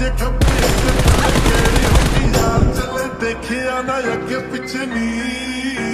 ਵੱਜੇ ਖੱਬੇ ਕਿਹੜੀ ਹੁੰਦੀ ਯਾਰ ਚੱਲੇ ਦੇਖਿਆ ਨਾ ਅੱਗੇ ਪਿੱਛੇ ਨੀ